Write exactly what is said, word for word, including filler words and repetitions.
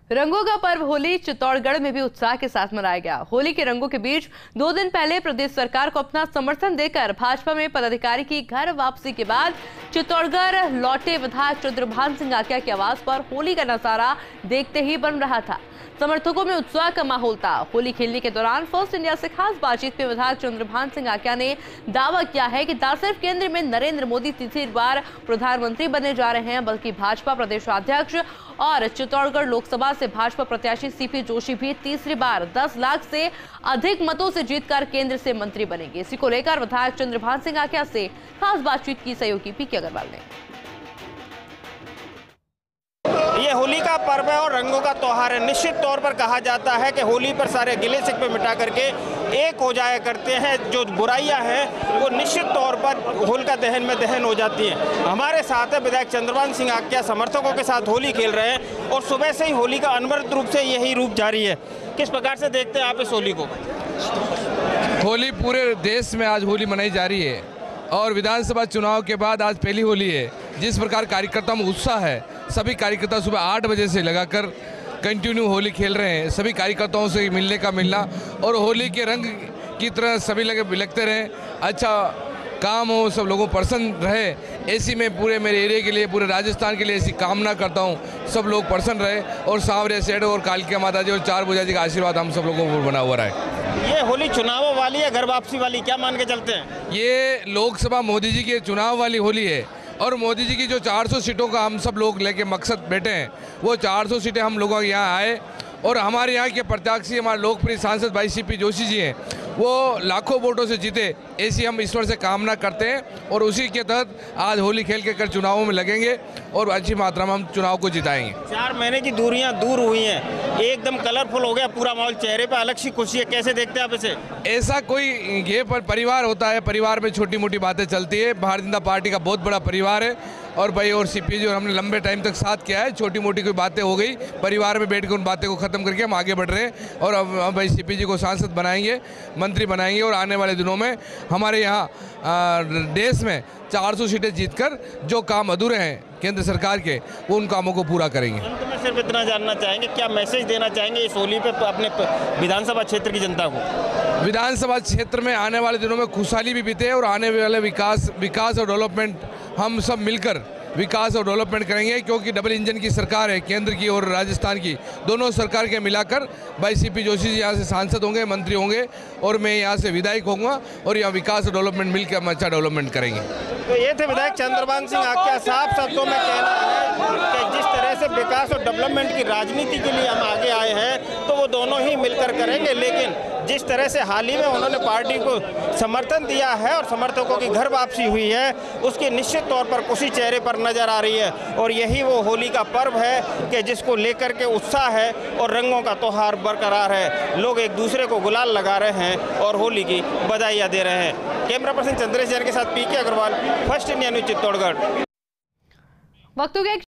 रंगों का पर्व होली चित्तौड़गढ़ में भी उत्साह के साथ मनाया गया। होली के रंगों के बीच दो दिन पहले प्रदेश सरकार को अपना समर्थन देकर भाजपा में पदाधिकारी की घर वापसी के बाद चित्तौड़गढ़ लौटे विधायक चंद्रभान सिंह आक्या की आवाज पर होली का नजारा देखते ही बन रहा था। समर्थकों में उत्साह का माहौल था। होली खेलने के दौरान फर्स्ट इंडिया से खास बातचीत में विधायक चंद्रभान सिंह आक्या ने दावा किया है कि न सिर्फ केंद्र में नरेंद्र मोदी तीसरी बार प्रधानमंत्री बनने जा रहे हैं, बल्कि भाजपा प्रदेशाध्यक्ष और चित्तौड़गढ़ लोकसभा से भाजपा प्रत्याशी सीपी जोशी भी तीसरी बार दस लाख से अधिक मतों से जीतकर केंद्र से मंत्री बनेंगे। इसी को लेकर विधायक चंद्रभान सिंह आक्या से खास बातचीत की सहयोगी पीके अग्रवाल ने। ये होली का पर्व है और रंगों का त्योहार है। निश्चित तौर पर कहा जाता है कि होली पर सारे गिले शिकवे मिटा करके एक हो जाया करते हैं। जो बुराइयां हैं वो निश्चित तौर पर होलिका दहन में दहन हो जाती हैं। हमारे साथ है विधायक चंद्रभान सिंह आक्या, समर्थकों के साथ होली खेल रहे हैं और सुबह से ही होली का अनवरत रूप से यही रूप जारी है। किस प्रकार से देखते हैं आप इस होली को? होली पूरे देश में आज होली मनाई जा रही है और विधानसभा चुनाव के बाद आज पहली होली है। जिस प्रकार कार्यकर्ताओं में उत्साह है, सभी कार्यकर्ता सुबह आठ बजे से लगाकर कंटिन्यू होली खेल रहे हैं। सभी कार्यकर्ताओं से मिलने का मिलना और होली के रंग की तरह सभी लगे बिलखते रहें, अच्छा काम हो, सब लोगों प्रसन्न रहे, ऐसी मैं पूरे मेरे एरिया के लिए, पूरे राजस्थान के लिए ऐसी कामना करता हूँ। सब लोग प्रसन्न रहे और सांवरे सेठ और कालिका माता जी और चार भुजा जी का आशीर्वाद हम सब लोगों को बना हुआ रहा। ये होली चुनाव वाली है, घर वापसी वाली, क्या मान के चलते हैं? ये लोकसभा मोदी जी के चुनाव वाली होली है और मोदी जी की जो चार सौ सीटों का हम सब लोग लेके मकसद बैठे हैं, वो चार सौ सीटें हम लोगों के यहाँ आए और हमारे यहाँ के प्रत्याशी हमारे लोकप्रिय सांसद भाई सीपी जोशी जी हैं, वो लाखों वोटों से जीते, ऐसी हम ईश्वर से कामना करते हैं और उसी के तहत आज होली खेल के कर चुनावों में लगेंगे और अच्छी मात्रा में हम चुनाव को जिताएंगे। चार महीने की दूरियां दूर हुई हैं, एकदम कलरफुल हो गया पूरा माहौल, चेहरे पे अलग सी खुशी है। कैसे देखते हैं आप इसे? ऐसा कोई ये पर परिवार होता है, परिवार में छोटी मोटी बातें चलती है। भारतीय जनता पार्टी का बहुत बड़ा परिवार है और भाई और सीपी जी और हमने लंबे टाइम तक साथ किया है। छोटी मोटी कोई बातें हो गई, परिवार में बैठ के उन बातें को खत्म करके हम आगे बढ़ रहे हैं और अब भाई सीपी जी को सांसद बनाएंगे, मंत्री बनाएंगे और आने वाले दिनों में हमारे यहाँ देश में चार सौ सीटें जीतकर जो काम अधूरे हैं केंद्र सरकार के, वो उन कामों को पूरा करेंगे। अंत में सिर्फ इतना जानना चाहेंगे, क्या मैसेज देना चाहेंगे इस होली पे अपने विधानसभा क्षेत्र की जनता को? विधानसभा क्षेत्र में आने वाले दिनों में खुशहाली भी बीते और आने वाले विकास विकास और डेवलपमेंट हम सब मिलकर विकास और डेवलपमेंट करेंगे, क्योंकि डबल इंजन की सरकार है, केंद्र की और राजस्थान की, दोनों सरकार के मिलाकर भाई सीपी जोशी जी यहाँ से सांसद होंगे, मंत्री होंगे और मैं यहाँ से विधायक होऊंगा और यहाँ विकास और डेवलपमेंट मिलकर हम अच्छा डेवलपमेंट करेंगे। तो ये थे विधायक चंद्रभान सिंह आक्या। साफ शब्दों में कहना है कि जिस तरह से विकास और डेवलपमेंट की राजनीति के लिए हम आगे आए हैं तो वो दोनों ही मिलकर करेंगे, लेकिन जिस तरह से हाल ही में उन्होंने पार्टी को समर्थन दिया है और समर्थकों की घर वापसी हुई है, उसकी निश्चित तौर पर खुशी चेहरे पर नजर आ रही है और यही वो होली का पर्व है कि जिसको लेकर के उत्साह है और रंगों का त्योहार बरकरार है। लोग एक दूसरे को गुलाल लगा रहे हैं और होली की बधाइयाँ दे रहे हैं। कैमरा पर्सन चंद्रेश जैन के साथ PK Agarwal, first India news Chittorgarh. वक्त हो गया।